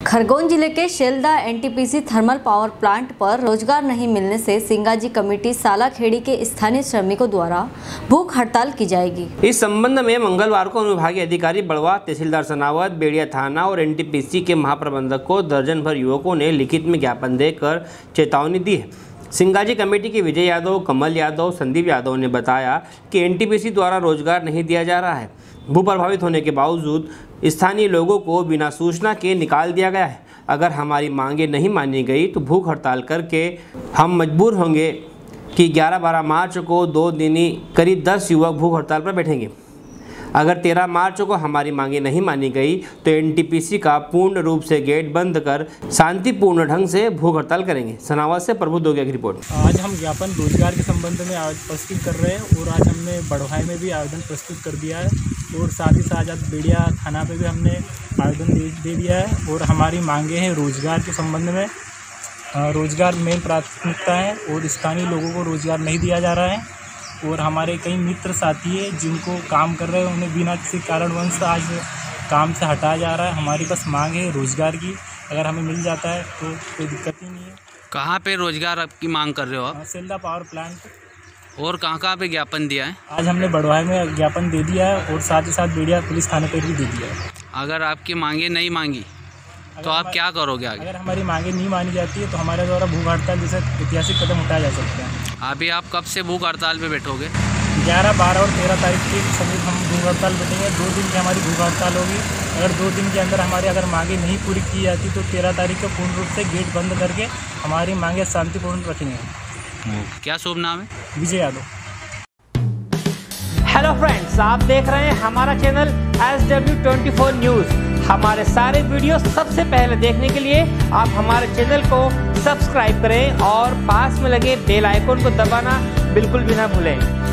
खरगोन जिले के Shelda NTPC thermal power plant पर रोजगार नहीं मिलने से सिंगाजी कमेटी सालाखेड़ी के स्थानीय श्रमिकों द्वारा भूख हड़ताल की जाएगी। इस संबंध में मंगलवार को अनुविभागीय अधिकारी बड़वा, तहसीलदार सनावत, बेड़िया थाना और एनटीपीसी के महाप्रबंधक को दर्जन भर युवकों ने लिखित में ज्ञापन देकर चेतावनी दी है। सिंगाजी कमेटी के विजय यादव, कमल यादव, संदीप यादव ने बताया कि एनटीपीसी द्वारा रोजगार नहीं दिया जा रहा है। भू प्रभावित होने के बावजूद स्थानीय लोगों को बिना सूचना के निकाल दिया गया है। अगर हमारी मांगे नहीं मानी गई तो भूख हड़ताल करके हम मजबूर होंगे कि 11-12 मार्च को 2 दिनी करीब 10 युवक भूख हड़ताल पर बैठेंगे। अगर 13 मार्च को हमारी मांगे नहीं मानी गई तो एनटीपीसी का पूर्ण रूप से गेट बंद कर शांतिपूर्ण ढंग से भूख हड़ताल करेंगे। सनावत से प्रभु दोगिया की रिपोर्ट। आज हम ज्ञापन रोजगार के संबंध में प्रस्तुत कर रहे हैं और आज हमने बड़वाई में भी आवेदन प्रस्तुत कर दिया है और साथ ही साथ आज बेड़िया थाना पे भी हमने आवेदन दे दिया है। और हमारी मांगे हैं रोजगार के संबंध में। रोजगार मेन प्राथमिकता है और स्थानीय लोगों को रोजगार नहीं दिया जा रहा है और हमारे कई मित्र साथी हैं जिनको काम कर रहे हैं उन्हें बिना किसी कारणवश आज काम से हटाया जा रहा है। हमारी बस मांग है रोजगार की, अगर हमें मिल जाता है तो कोई दिक्कत ही नहीं है। कहाँ पे रोजगार आपकी मांग कर रहे हो आप? Shelda power plant. और कहाँ पे ज्ञापन दिया है? आज हमने बड़वाई में ज्ञापन दे दिया है और साथ ही साथ बेड़िया पुलिस थाने पर भी दे दिया है। अगर आपकी मांगे नहीं मांगी तो आप क्या करोगे आगे? अगर हमारी मांगे नहीं मानी जाती है तो हमारे द्वारा भूख हड़ताल जैसे ऐतिहासिक कदम उठाए जा सकते हैं। अभी आप कब से भूख हड़ताल पे बैठोगे? 11, 12 और 13 तारीख के समीप हम भूख हड़ताल बैठेंगे। 2 दिन की हमारी भूख हड़ताल होगी। अगर 2 दिन के अंदर हमारी मांगे नहीं पूरी की जाती तो 13 तारीख को पूर्ण रूप से गेट बंद करके हमारी मांगे शांतिपूर्ण रखेंगे। क्या शुभ नाम है? विजय यादव। हेलो फ्रेंड्स, आप देख रहे हैं हमारा चैनल SW24 न्यूज़। हमारे सारे वीडियो सबसे पहले देखने के लिए आप हमारे चैनल को सब्सक्राइब करें और पास में लगे बेल आइकन को दबाना बिल्कुल भी ना भूलें।